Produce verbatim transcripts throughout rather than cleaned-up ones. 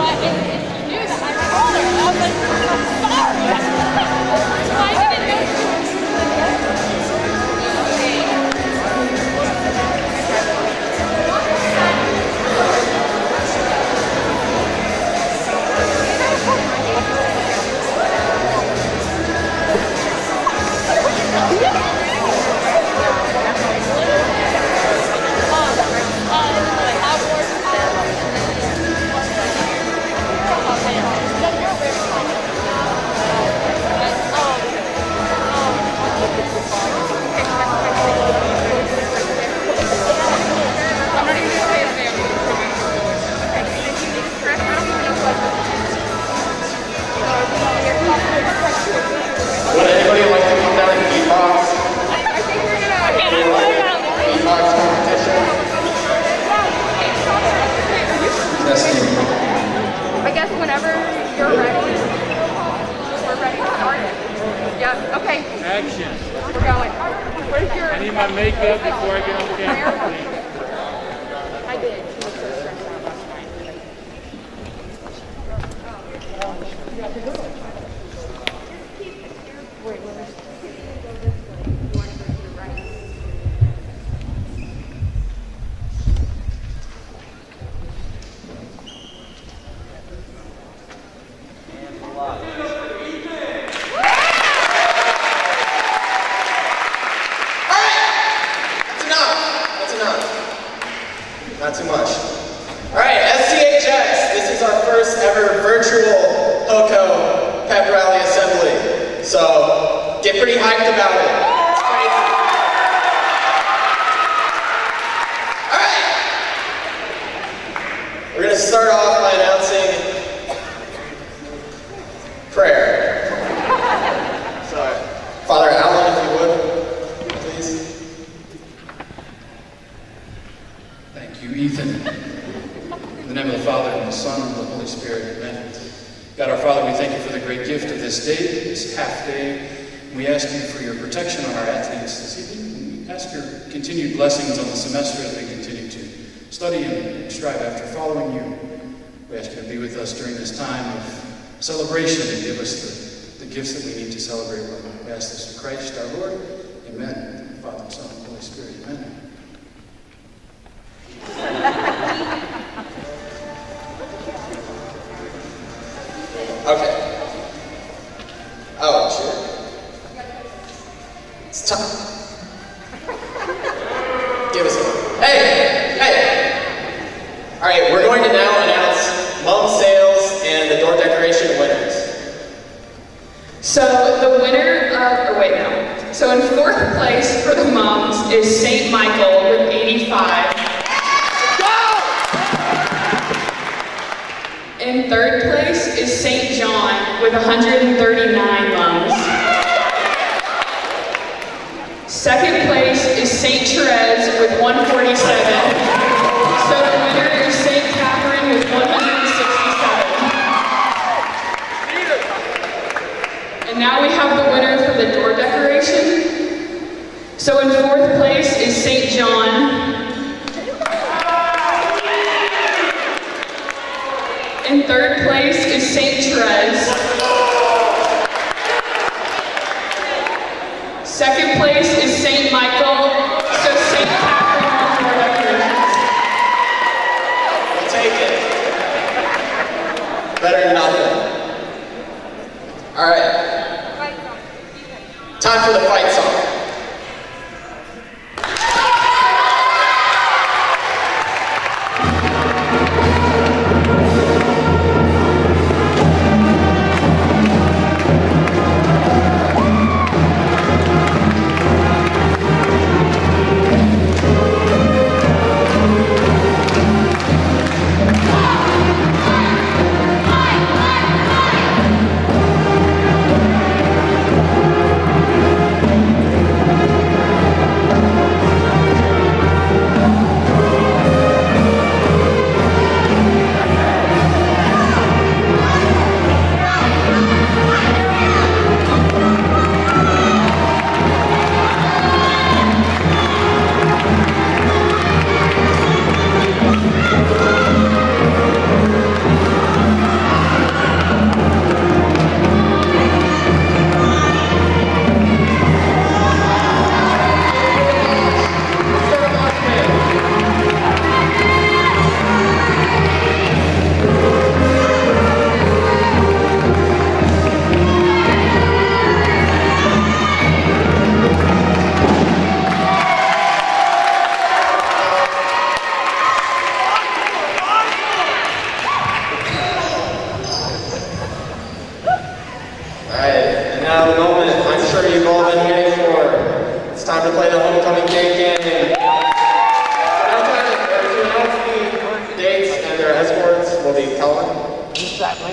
Celebration and give us the, the gifts that we need to celebrate with. We ask this in Christ our Lord. Amen. Father, Son, and Holy Spirit. Amen. Okay. Oh, sure. It's time. Give us a... Hey! Hey! All right, we're going to now announce mom sales and the door decoration winners. So the winner of, or wait no. So in fourth place for the moms is Saint Michael with eighty-five. Go! In third place is Saint John with one hundred thirty-nine mums. Second place is Saint Therese with one hundred forty-seven. So the winner is Saint Catherine with one hundred sixty-seven. And now we have the winner for the door decoration. So in fourth place is Saint John. In third place is Saint Therese. Second place is Saint Michael. So Saint Catherine with door decorations. We'll take it. Better than nothing. All right. Time for the fight song. Fight!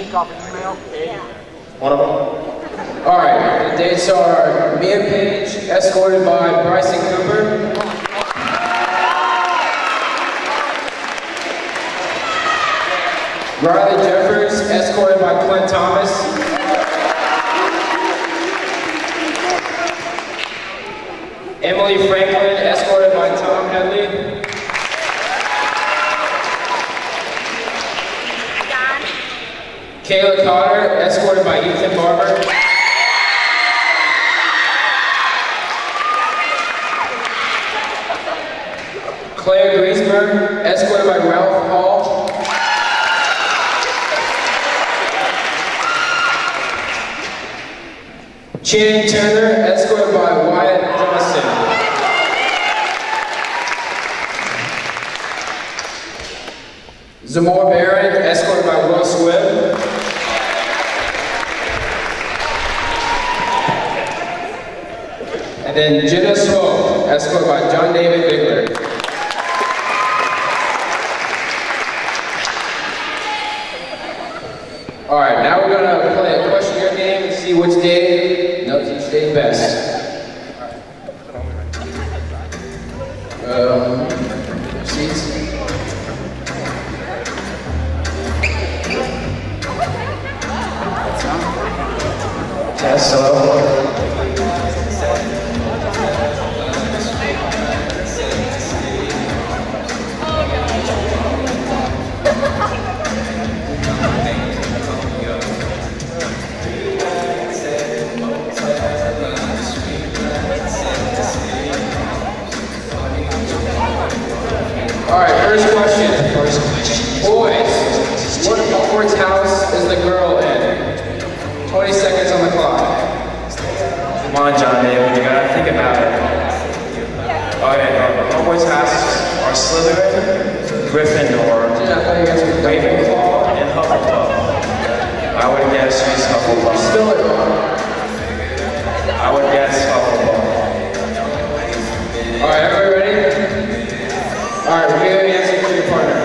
link off an email? One of them. All right, the dates are Mia Page, escorted by Bryson Cooper. Riley Jeffers, escorted by Clint Thomas. Emily Franklin, escorted by Tom Headley. Kayla Cotter, escorted by Ethan Barber. Claire Griesmer, escorted by Ralph Hall. Channing Turner, escorted by Wyatt Johnston. Zamora Barron, escorted by Will Swift. And then Jenna Swope, escorted by John David Bigler. All right, now we're gonna play a questionnaire game and see which day knows each day best. Um, seats. Test, hello. All right, first question. First question. Boys, what Hogwarts house is the girl in? twenty seconds on the clock. Come on, John David, you gotta think about it. Okay, uh, Hogwarts houses are Slytherin, Gryffindor, Ravenclaw, and Hufflepuff. I would guess she's Hufflepuff. Spell it wrong. I would guess Hufflepuff. All right, everybody ready? All right, we're gonna answer for your partner.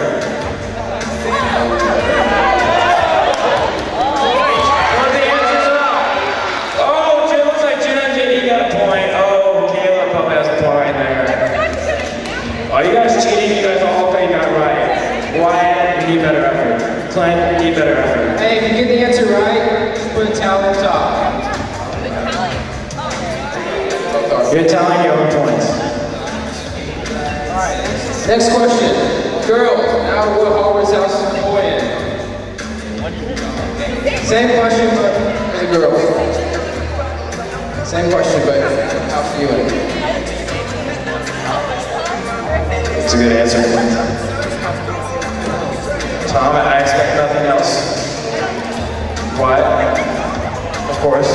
What are the answers up? Oh, it looks like Jen and J D got a point. Oh, Caleb probably has a point there. Oh, you guys cheating? You guys all think you got it right. Wyatt, you need better effort. Clint, you need better effort. Hey, if you get the answer right, just put a towel on top. You're telling your own points. Next question. Girls, now what Hogwarts house is the boy in? Same question, but for the girls. Same question, but house are you in? That's a good answer. Tom, I expect nothing else. What? Of course.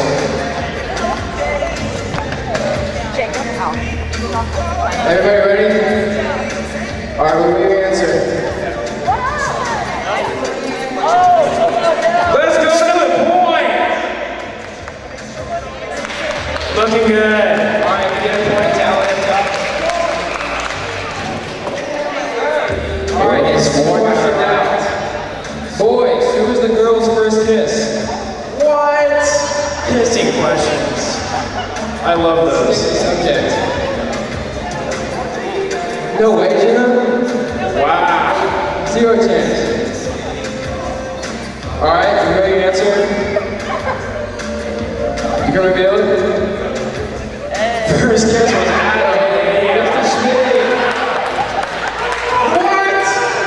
Everybody ready? All right, we'll give you an answer. Let's go to the point! Looking good. All right, we get a point tally at the top. All right, it's four question now. Boys, who was the girl's first kiss? What? Kissing questions. I love those. Subject. No way, Jenna? Wow. Zero chance. All right, you know your answer? You can reveal it? First kiss was Adam. Hey, that's the shit. What?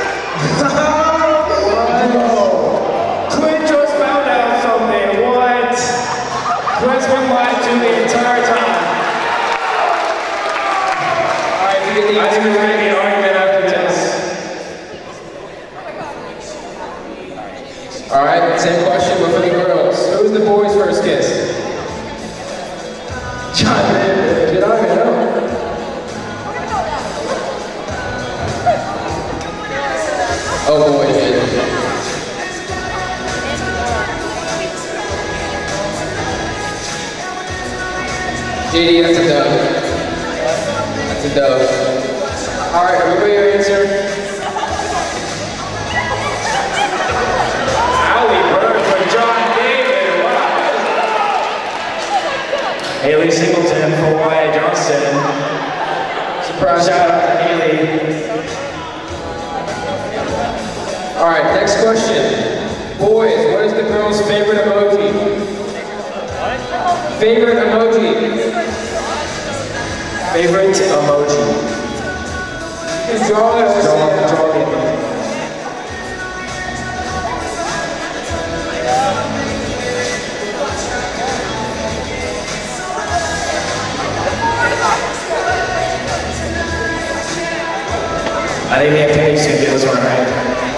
What? Clint just found out something. What? Clint's been lied to the entire time. All right, we get the I answer. think we're going to be an argument after this. All right, same question, but for the girls. Who was the boy's first kiss? John David. Get on here, no. Oh boy, dude. J D, that's a dub. That's a dub. All right, everybody your answer? Allie Burke. Haley Singleton for Wyatt Johnston. Surprise. Shout out to Haley. All right, next question. Boys, what is the girl's favorite emoji? Favorite emoji? Favorite emoji? Just draw it. Draw, draw it. I think me and Paige can get this one right.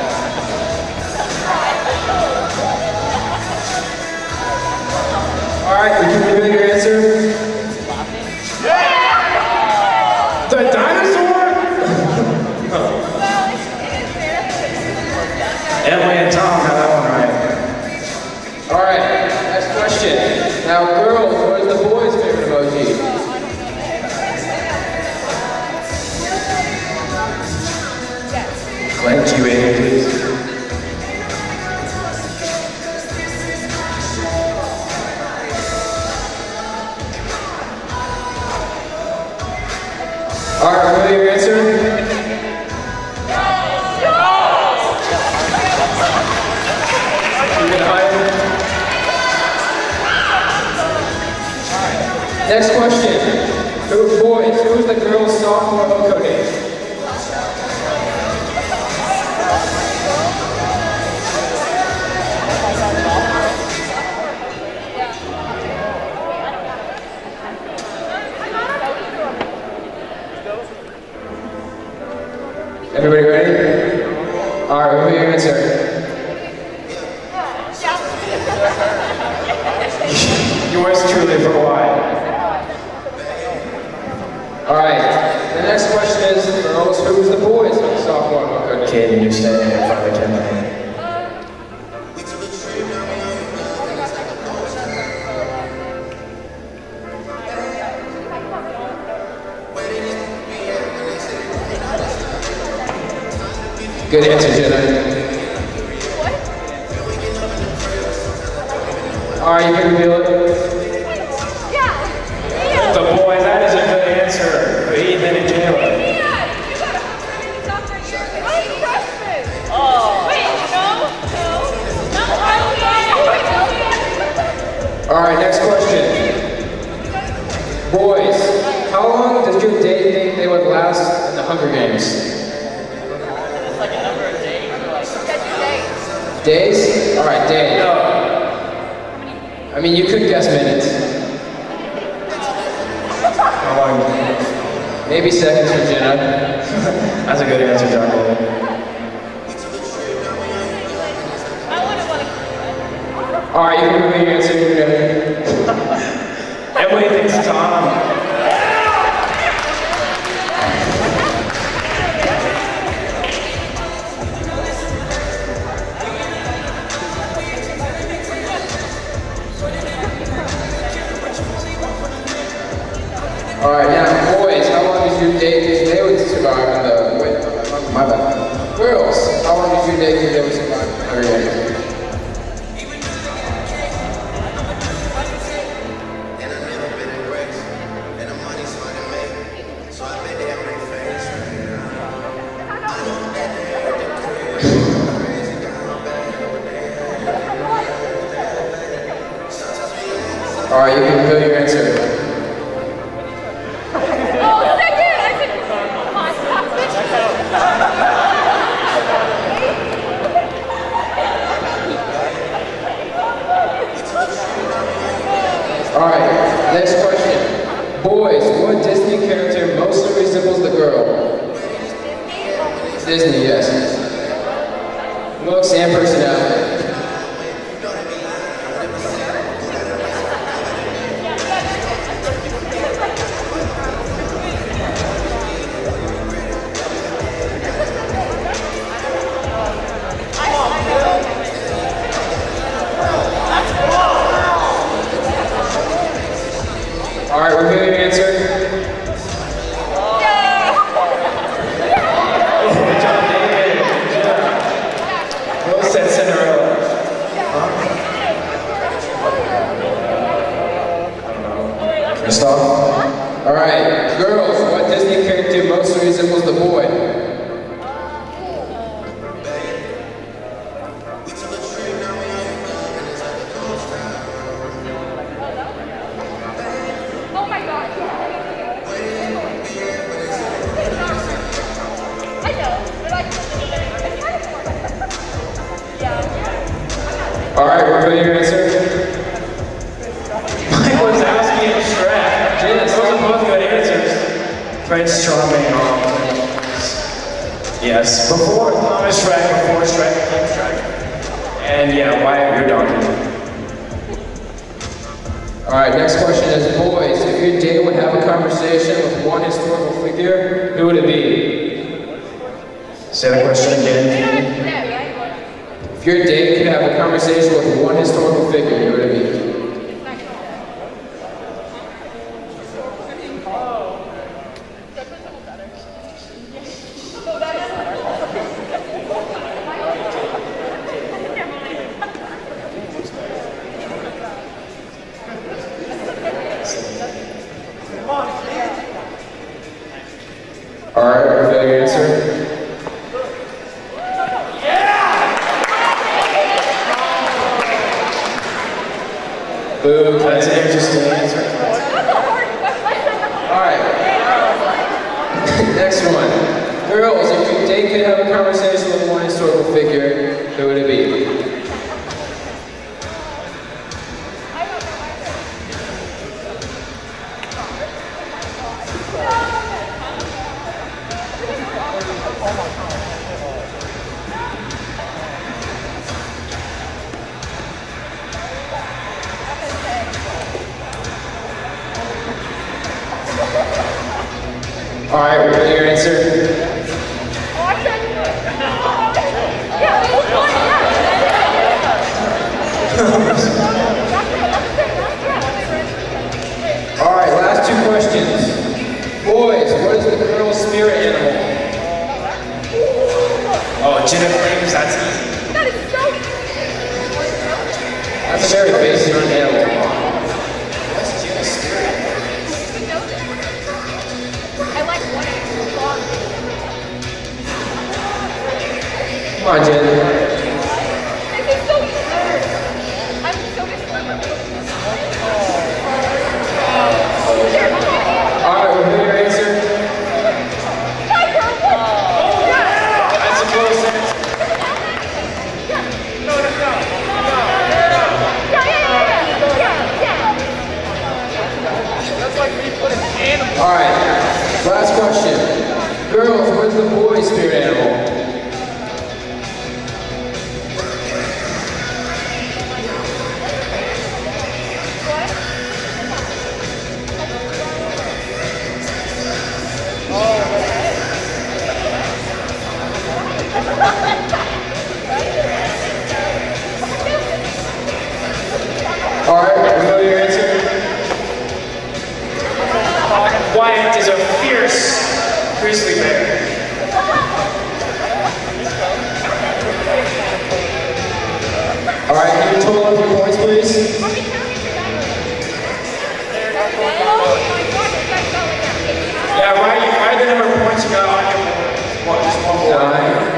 Alright, we can reveal your answer. Yeah! The dinosaur? Emily and Tom got that one right. Alright, next question. Now, girls, what is the boys' favorite emoji? Glenn, Q A, please. Alright, reveal your answer. You're gonna hide it? Next question. Who, boys, who is the girl's sophomore Oko name? Everybody ready? Alright, what will your answer? Yours truly for why? Alright, the next question is, girls, who is the boys' sophomore Oko name? Kid, you're standing in front of the camera. Good answer, Jenna. Alright, you can reveal it. Yeah. The boys, that is a good answer for Ethan and Jayla. Alright, next question. Boys, how long does your date think they would last in the Hunger Games? Days? Alright, day. No. I mean, you could guess minutes. How long? Maybe seconds for Jenna. That's a good answer, John. Alright, you can reveal your answer. Emily thinks Tom. Alright, now boys, how long does your date think they would survive in the... Wait, my bad. Girls, how long does your date think they would survive in the Hunger Games? Alright, you can reveal your answer. Alright, next question. Boys, what Disney character mostly resembles the girl? Disney, yes. Looks and personality. Alright, reveal your answer. John David. Yeah. Will said Cinderella. Stop. All right, girls, what Disney character most resembles the boy? Oh my god. I know. They're like, it's kind of yeah. All right, we're ready to answer. Mike Wazowski and Shrek. Yes. Those are both good answers. Prince Charming. Um, yes. Before Thomas Shrek, before Shrek, became Shrek. And yeah, why your dog? All right, next question is, boys, if your date would have a conversation with one historical figure, who would it be? Say the question again. If your date could have a conversation with one historical figure, who would it be? All right, are you ready to answer? Boom. That's an interesting answer. All right. Next one. Girls, if your date could have a conversation with one historical figure, who would it be? All right, we're ready to your answer. All right, last two questions. Boys, what is the girl's spirit animal? Oh, Jenna Flames, that's easy. That is so That's a very basic animal. I like one. Come on, Jen. This is so easy. I'm so disappointed. All right, we're ready to your answer. That's a close answer. All right, last question. Girls, what's the boy's spirit animal? All right, we know your answer. Wyatt is a fierce grizzly bear. All right, can you total up your points, please? Yeah, write, write the number of points you got on your board. Just one more. Nine.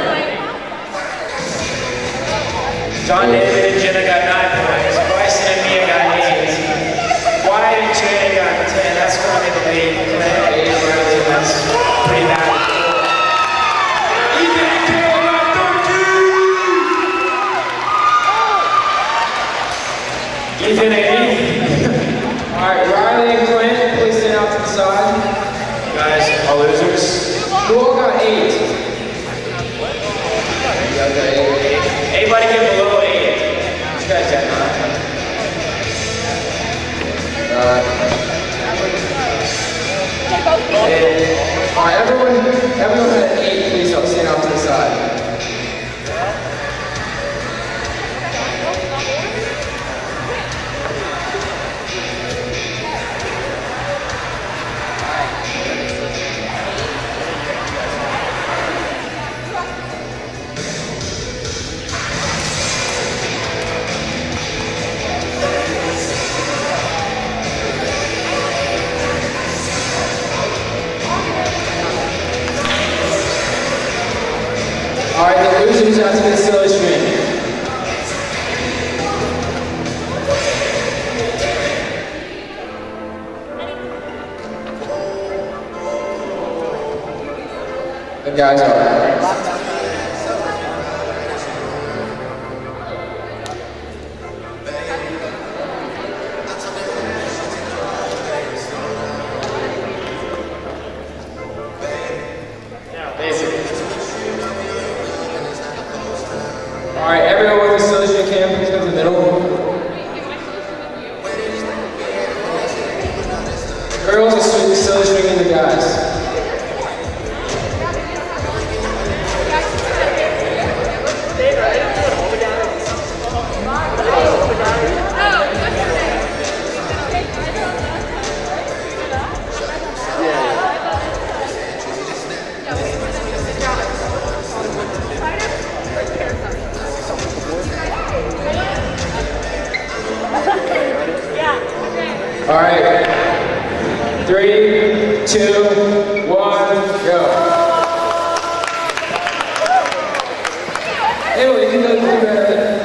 John, David, and Jenna got nine points. Bryson and Mia got eight. Wyatt and Jenna got ten. That's currently the lead. Eight, Riley, that's pretty bad. Ethan and Caleb got thirteen. Ethan and eight. All right, Riley and Clint, please stand out to the side. You guys are losers. Who all got eight? Everybody give below eight. shoes out to the silly string. The guys are. Alright, everyone with a silly string can please come to the middle. Girls are silly stringing the guys. All right, three, two, one, go. Anyway, you can go through that.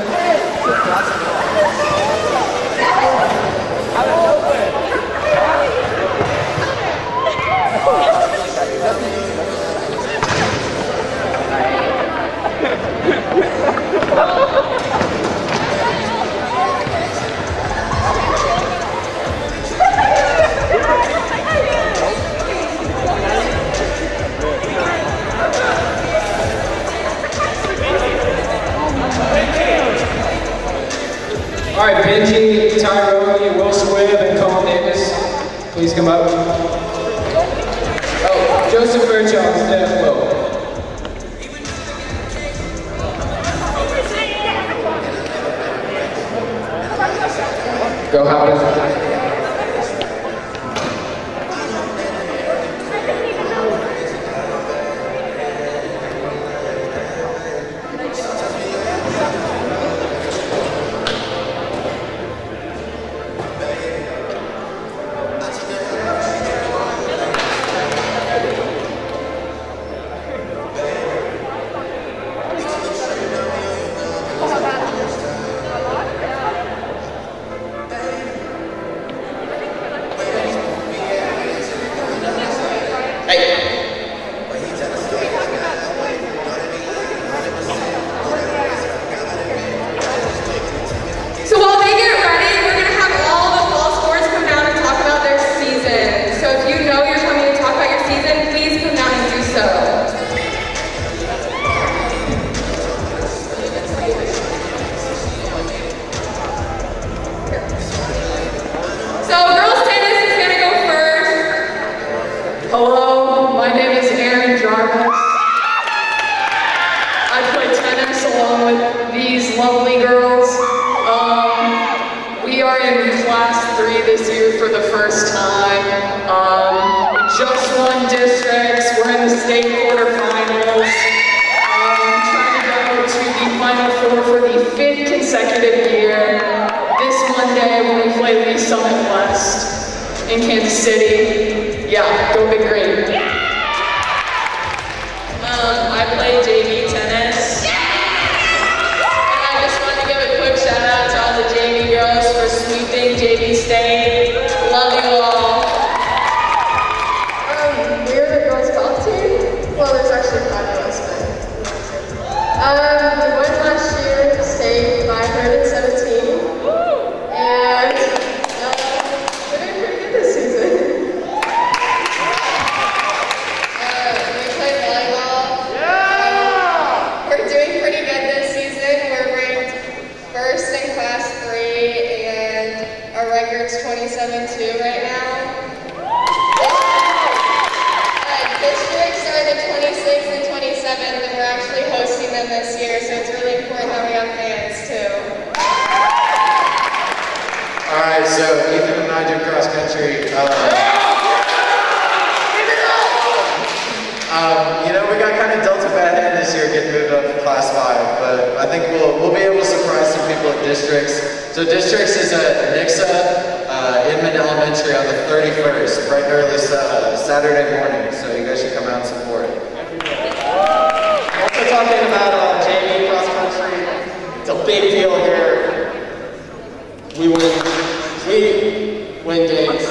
All right, Benji, Tyrone, Will Squibb, and Colin Davis, please come up. Oh, Joseph Fairchild, Steph Will. Go Howard. Lovely girls. Um, we are in class three this year for the first time. Um, we just won districts. We're in the state quarterfinals. Um, trying to go to the Final Four for the fifth consecutive year. This Monday when we play Lee Summit West in Kansas City. Yeah, go Big Green. Um, I play J V tennis. Shout out to all the J V girls for sweeping J V State. Love you all. Um, we're the girls golf team. Well, there's actually five of us, but um, we won last year to state five hundred seventeen, and um, we're doing pretty good this season. Uh, we play volleyball. Yeah. Um, we're doing pretty good this season. We're ranked first in class three, and our record's twenty-seven two right now. Uh, districts are the twenty-sixth and twenty-seventh, and we're actually hosting them this year, so it's really important that we have fans too. All right, so Ethan and I do cross country. Uh, um, you know, we got kind of dealt a bad hand this year getting moved up to class five, but I think we'll we'll be able to surprise some people at districts. So districts is at Nixa uh, Inman Elementary on the thirty-first, bright and early uh, Saturday morning. So you guys should come out and support. Also talking about uh, J V big deal here. We win. We win games.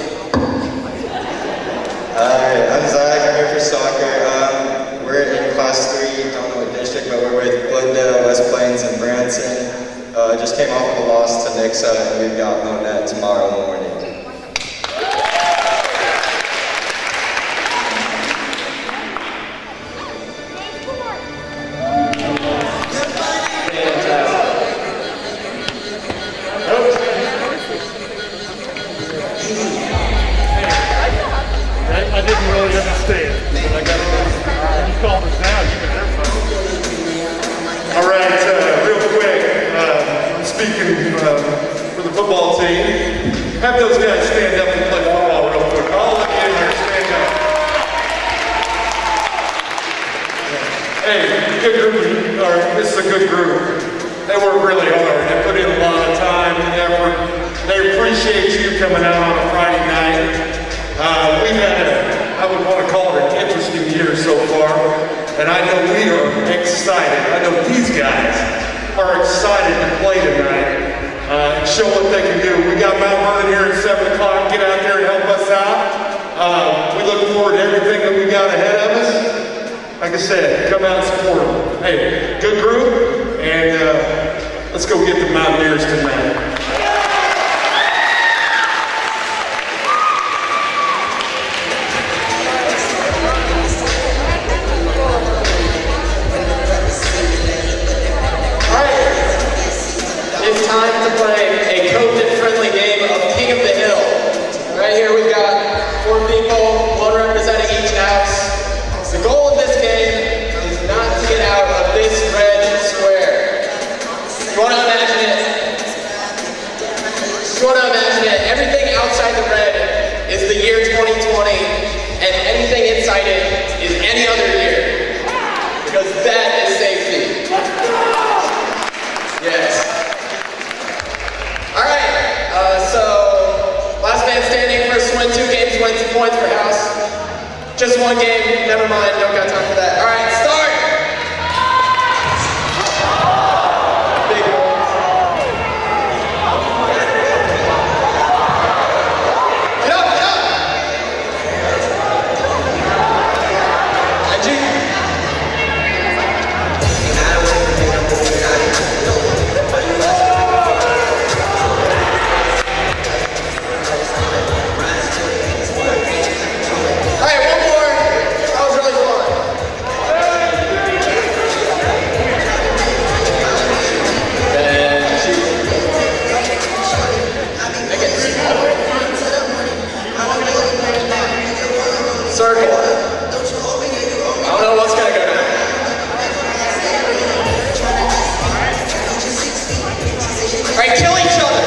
Hi, I'm Zach. I'm here for soccer. Um, we're in class three. Don't know what district, but we're with Glendale, West Plains, and Branson. Uh, just came off of a loss to Nixa, and we've got Monette tomorrow morning. I didn't really understand, but I got it. You called us now, you got everybody. All right, uh, real quick, uh, I'm speaking uh, for the football team. Have those guys stand up and play football real quick. All of you here, stand up. Hey, good group, or this is a good group. They work really hard. They put in a lot of time and effort. They appreciate you coming out on a Friday night. Uh, we've had, a, I would want to call it an interesting year so far, and I know we are excited. I know these guys are excited to play tonight uh, and show what they can do. We got Mount Vernon here at seven o'clock. Get out there and help us out. Uh, we look forward to everything that we got ahead of us. Like I said, come out and support them. Hey, good group, and uh, let's go get the Mountaineers tonight. It's time to play a COVID-friendly game of King of the Hill. Right here we've got four people, one representing each house. The goal of this game is not to get out of this red square. You want to imagine it? You want to imagine it? Everything outside the red is the year twenty twenty, and anything inside it is any other year. Because that is safety. Yes. Alright, uh, so last man standing, first win, two games, wins, points per house. Just one game, never mind, don't got time for that. Alright, start! Big ones. Get up, get up! Angie? Circle. I don't know what's gonna go down. Alright, kill each other.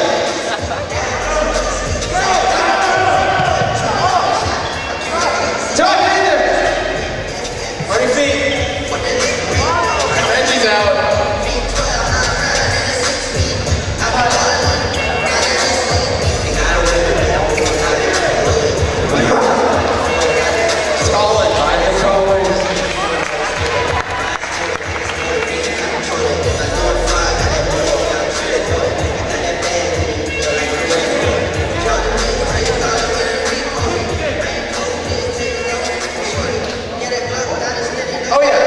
Tuck in there. On your feet. Reggie's out. Oh yeah.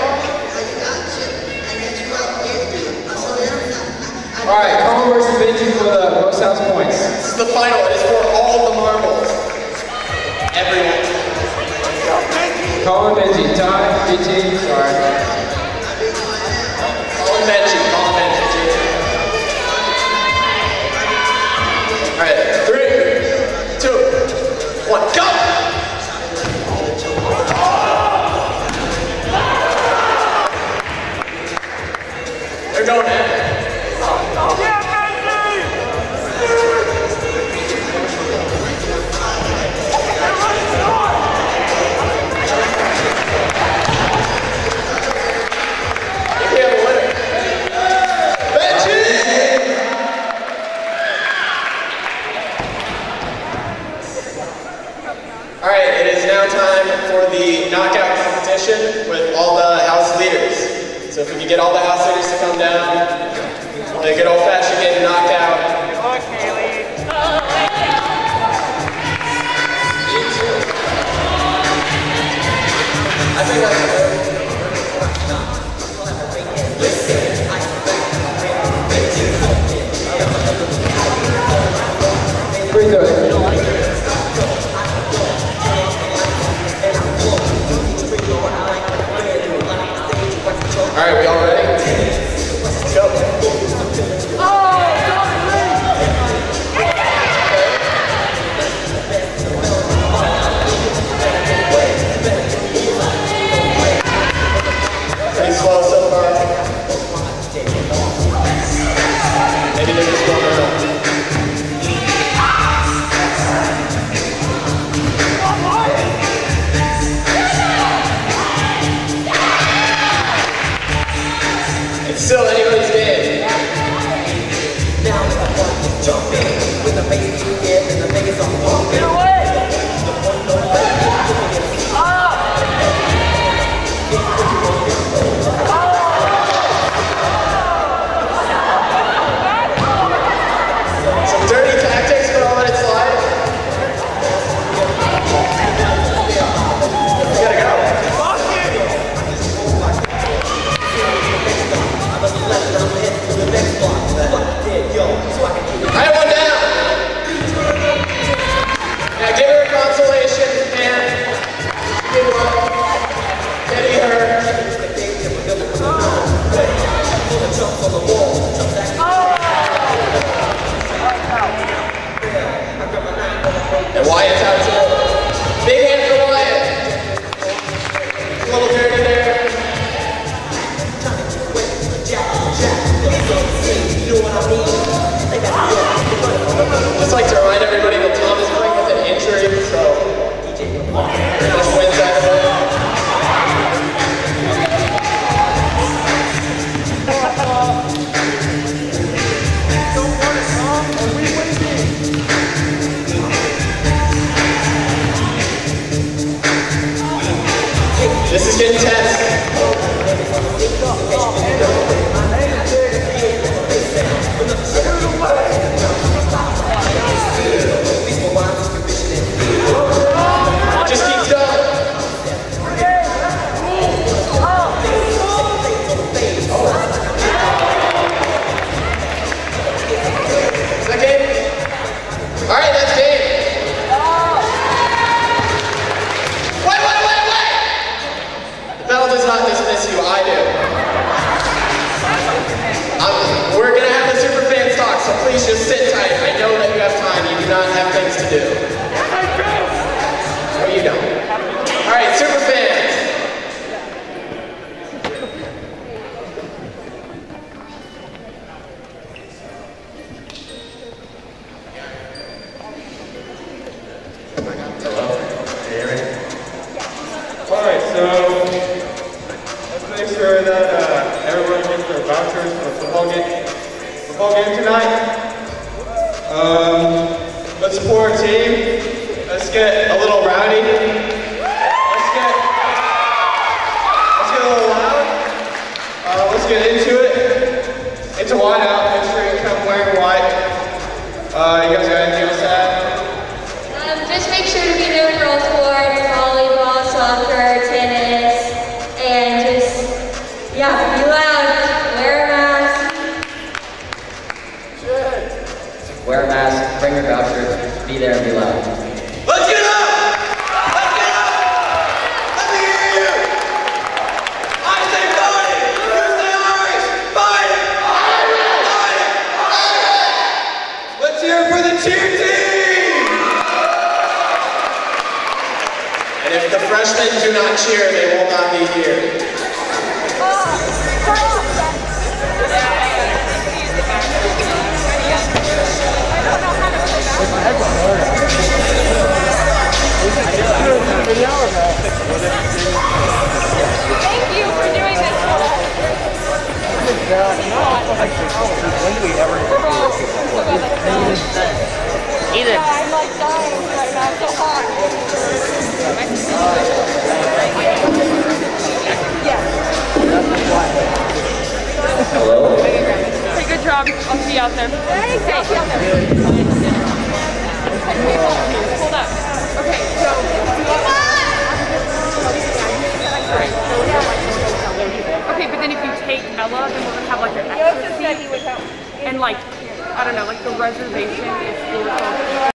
All right, Colin versus Benji for the most house points. This is the final. It is for all the marbles. Everyone. Colin, Benji, tie, B T, sorry. Colin Benji, Colin Benji, J T. All right, three, two, one, go! They're going at it. We have a winner. Benji! All right, it is now time for the knockout competition with all the house leaders. So if we could get all the house leaders to come down, The good old-fashioned getting knocked out. I think that's Free throw. All right, we all ready? Let's go. Pretty slow so far. Maybe they're just going around. It's still anybody's game. Now I want to jump in with the bass you get and the biggest on pump. Get away! Some dirty tactics, but I'll let it slide. We gotta go. I have one down. Now give her a consolation, man. Good one. Getting her. And Wyatt's out too. Big hand for Wyatt. A little dirty there. Just like to remind everybody that Tom is playing with an injury, so just wins out of it. This is getting tense. It just keeps going. Is that game? All right, that's game. Wait, wait, wait, wait! The bell does not dismiss you, I do. Um, we're gonna have the super fans talk, so please just sit tight. I know that you have time. You do not have things to do. No, you don't. All right, super fans. Alright, so let's make sure that uh, everyone gets their vouchers for the football game, football game tonight. Um, let's support our team. Let's get a little rowdy. Let's get, let's get a little loud. Uh, let's get into it. It's a white out. Make sure you come wearing white. Uh, you guys got anything else to add? Um, just make sure to be there for all sports, volleyball, soccer, tennis, and just, yeah, be loud, wear a mask. Wear a mask, bring your voucher, be there and be loud. Let's get up! Let's get up! Let me hear you! I say fight! You say Irish! Fight! Irish! Irish! Let's hear it for the cheer team! And if the freshmen do not cheer, they will not be here. Thank you for doing this. When do we ever Ethan. I'm like dying right now, it's so hot. Yes. Hello? Hey, good job. job. I'll see you out there. Thanks. Hey, I'll see you out there. Hold up. Okay, so. Okay, but then if you take Ella, then we're gonna have like an extra seat. And like, I don't know, like the reservation is for